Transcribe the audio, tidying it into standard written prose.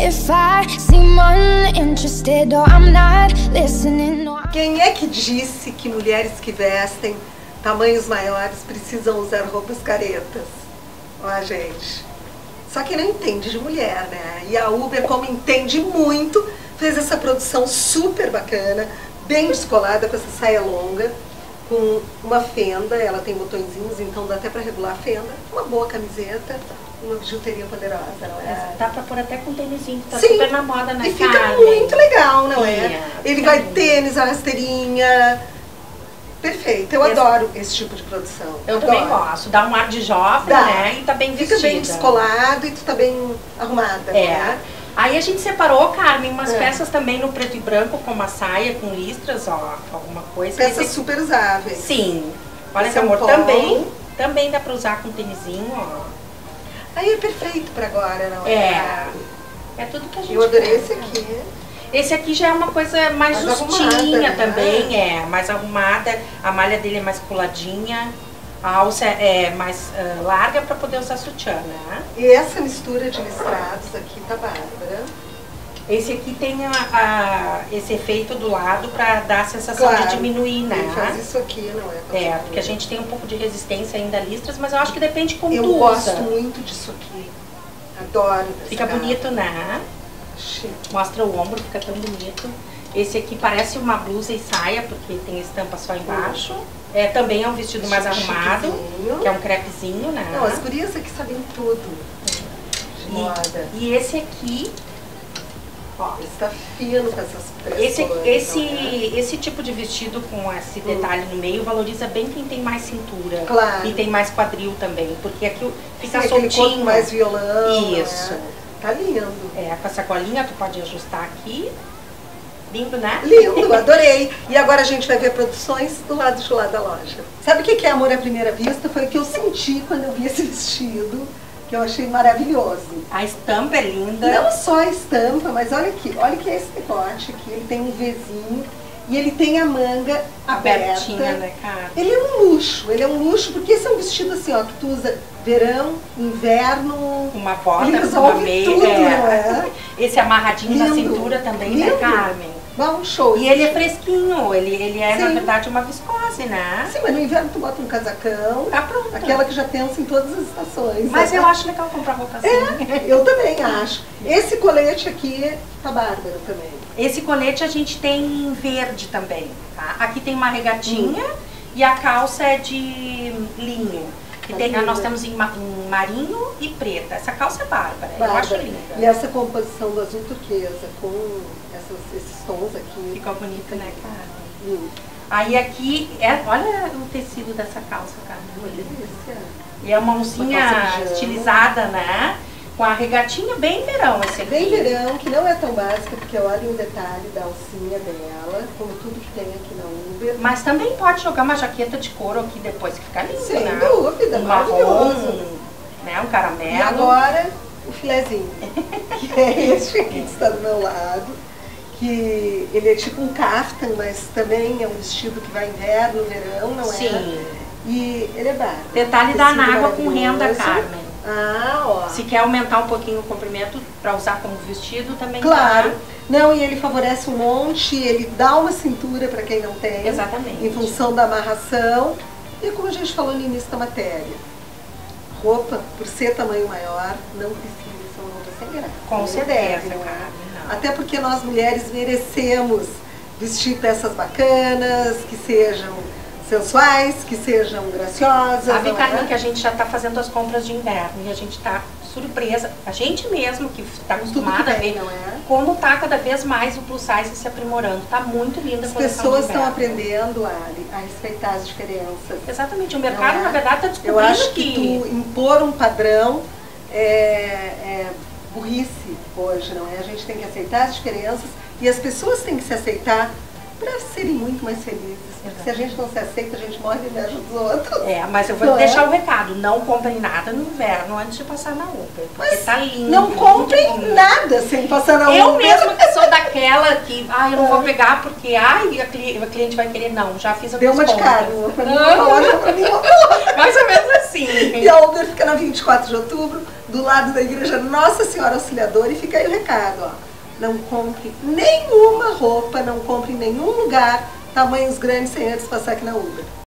if I seem uninterested or I'm not listening. Quem é que disse que mulheres que vestem tamanhos maiores precisam usar roupas caretas? Ó, gente, só que não entende de mulher, né? E a Uber, como entende muito, fez essa produção super bacana, bem descolada, com essa saia longa, com uma fenda, ela tem botõezinhos, então dá até pra regular a fenda, uma boa camiseta, uma bijuteria poderosa, não é? Dá pra pôr até com tênisinho, que tá Sim, super na moda, né, e fica Carmen? muito legal, não é? Ele vai lindo. tênis, a rasteirinha, perfeito, eu adoro esse tipo de produção. Eu adoro. também gosto, dá um ar de jovem, Dá. né, e tá bem vestida. Fica bem descolado e tu tá bem arrumada, né? Aí a gente separou, Carmen, umas peças também no preto e branco, com uma saia, com listras, ó, alguma coisa. Peças super usáveis. Sim. Olha, Esse esse amor, é um também dá pra usar com tênisinho, ó. Aí é perfeito pra agora, não é? É tudo que a gente Eu adorei quer, esse né? aqui. Esse aqui já é uma coisa mais justinha arrumada, né? também, mais arrumada. A malha dele é mais coladinha. A alça é mais larga para poder usar sutiã, né? E essa mistura de listrados aqui tá bárbara. Esse aqui tem esse efeito do lado para dar a sensação de diminuir, né? Ele faz isso aqui, não é? Porque a gente tem um pouco de resistência ainda a listras, mas eu acho que depende como eu tu usa. gosto muito disso aqui. Adoro. Fica bonito, né? Chique. Mostra o ombro, fica tão bonito. Esse aqui parece uma blusa e saia, porque tem estampa só embaixo. Também é um vestido mais arrumado, que é um crepezinho, né? Não, as gurias aqui sabem tudo de moda. E esse aqui, ó, está fino com essas peças. Esse tipo de vestido com esse detalhe no meio valoriza bem quem tem mais cintura. Claro. E tem mais quadril também, porque aqui fica Sim, soltinho. corpo mais violão. Isso. Né? Tá lindo. Com a sacolinha tu pode ajustar aqui. Lindo, né? Lindo, adorei. E agora a gente vai ver produções do lado de lá da loja. Sabe o que é amor à primeira vista? Foi o que eu senti quando eu vi esse vestido, que eu achei maravilhoso. A estampa é linda. Não só a estampa, mas olha aqui, olha que é esse decote aqui, ele tem um Vzinho e ele tem a manga abertinha, aberta. né, cara? Ele é um luxo, porque esse é um vestido assim, ó, que tu usa verão, inverno, uma bota, ele uma resolve meia. Tudo, não é? Esse amarradinho Lindo, na cintura também, lindo. né, Carmen? Bom, show. E ele é fresquinho, ele é, Sim. na verdade, uma viscose, né? Sim, mas no inverno tu bota um casacão. Tá pronto. Aquela que já pensa em todas as estações. Mas eu acho legal comprar roupa assim. Eu também acho. Esse colete aqui tá bárbaro também. Esse colete a gente tem em verde também, tá? Aqui tem uma regatinha e a calça é de linho. Nós temos em marinho e preta. Essa calça é bárbara, eu acho linda. E essa composição do azul turquesa com esses tons aqui. Fica bonito, né, cara? Aí aqui, olha o tecido dessa calça, cara. Uma delícia. E é uma oncinha estilizada, né? Com a regatinha bem verão esse aqui. Bem verão, que não é tão básica, porque olha o detalhe da alcinha dela, como tudo que tem aqui na Uber. Mas também pode jogar uma jaqueta de couro aqui depois, que fica lindo, Sem né? dúvida, maravilhoso. Né? Um caramelo. E agora, o filezinho, que é este aqui que está do meu lado, que ele é tipo um kaftan, mas também é um vestido que vai inverno, verão, não é? Sim. E ele é bárbaro. Detalhe da anágua com renda, Carmen. Ó. Se quer aumentar um pouquinho o comprimento para usar como vestido, também claro. Dá. Não, e ele favorece um monte, ele dá uma cintura para quem não tem. Exatamente. Em função da amarração. E como a gente falou no início da matéria, roupa, por ser tamanho maior, não precisa ser uma roupa sem graça. Com certeza, não é? Carmen. Até porque nós mulheres merecemos vestir peças bacanas, que sejam sensuais, que sejam graciosas. Sabe, Carmen, que a gente já está fazendo as compras de inverno e a gente está surpresa, a gente mesmo que está acostumada a ver, não é? Como está cada vez mais o plus size se aprimorando. Está muito linda a coleção. As pessoas de estão inverno. aprendendo a respeitar as diferenças. Exatamente, o mercado na verdade está descobrindo Eu acho que tu impor um padrão é burrice hoje, não é? A gente tem que aceitar as diferenças e as pessoas têm que se aceitar para serem muito mais felizes. Porque se a gente não se aceita, a gente morre de inveja dos outros. Mas eu vou deixar o recado, não comprem nada no inverno antes de passar na Uber, porque tá lindo. Não comprem nada sem passar na Uber. Eu mesma que sou daquela que, eu não vou pegar porque, a cliente vai querer, não, já fiz a Deu uma de cara, uma pra mim, uma loja pra mim, outra loja. Mais ou menos assim. E a Uber fica na 24 de outubro, do lado da igreja Nossa Senhora Auxiliadora, e fica aí o recado, ó. Não compre nenhuma roupa, não compre em nenhum lugar tamanhos grandes sem antes passar aqui na Uber.